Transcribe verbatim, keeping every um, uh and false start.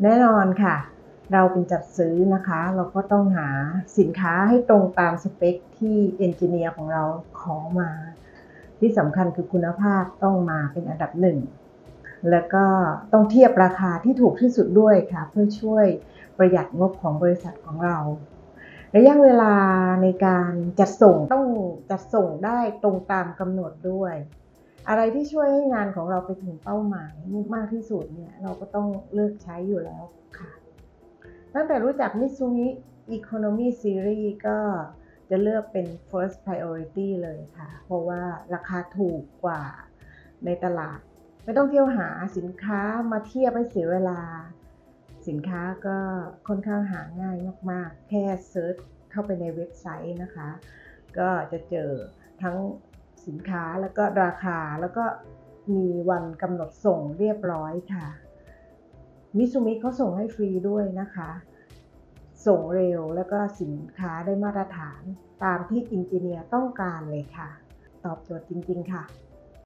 แน่นอนค่ะเราเป็นจัดซื้อนะคะเราก็ต้องหาสินค้าให้ตรงตามสเปคที่เอนจิเนียร์ของเราขอมาที่สำคัญคือคุณภาพต้องมาเป็นอันดับหนึ่งแล้วก็ต้องเทียบราคาที่ถูกที่สุดด้วยค่ะเพื่อช่วยประหยัดงบของบริษัทของเราระยะเวลาในการจัดส่งต้องจัดส่งได้ตรงตามกำหนดด้วยอะไรที่ช่วยให้งานของเราไปถึงเป้าหมายมากที่สุดเนี่ยเราก็ต้องเลือกใช้อยู่แล้วค่ะตั้งแต่รู้จัก Mitsumi Economy Series ก็จะเลือกเป็น First Priority เลยค่ะเพราะว่าราคาถูกกว่าในตลาดไม่ต้องเที่ยวหาสินค้ามาเทียบให้เสียเวลาสินค้าก็ค่อนข้างหาง่ายมากๆแค่เซิร์ชเข้าไปในเว็บไซต์นะคะก็จะเจอทั้งสินค้าแล้วก็ราคาแล้วก็มีวันกำหนดส่งเรียบร้อยค่ะมิซูมิเขาส่งให้ฟรีด้วยนะคะส่งเร็วแล้วก็สินค้าได้มาตรฐานตามที่อินจิเนียร์ต้องการเลยค่ะตอบโจทย์จริงๆค่ะ